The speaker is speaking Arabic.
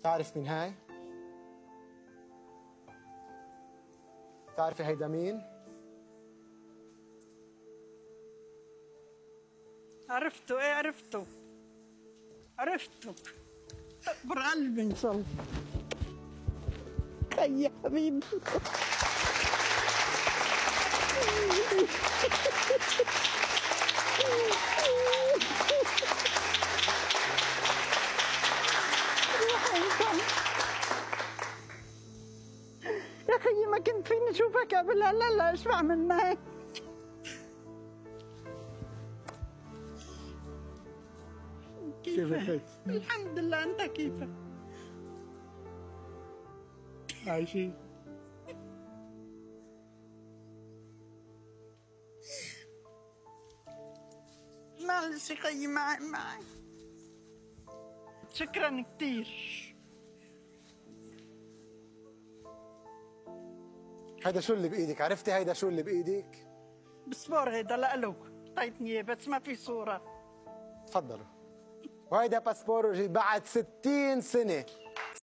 تعرف مين هاي؟ تعرفي هيدا مين؟ عرفته، ايه عرفته اكبر قلبي ان شاء الله. يا حبيبي يا اخي ما كنت فيني اشوفك قبل هلا، ايش بعمل معك؟ كيفك؟ الحمد لله، انت كيفك؟ عايشين. معلش خيي، معي شكرا كثير. هيدا شو اللي بايدك؟ عرفتي هيدا شو اللي بايدك؟ باسبور هيدا لإلك، اعطيتني اياه بس ما في صورة. تفضلوا. وهيدا باسبور بعد 60 سنة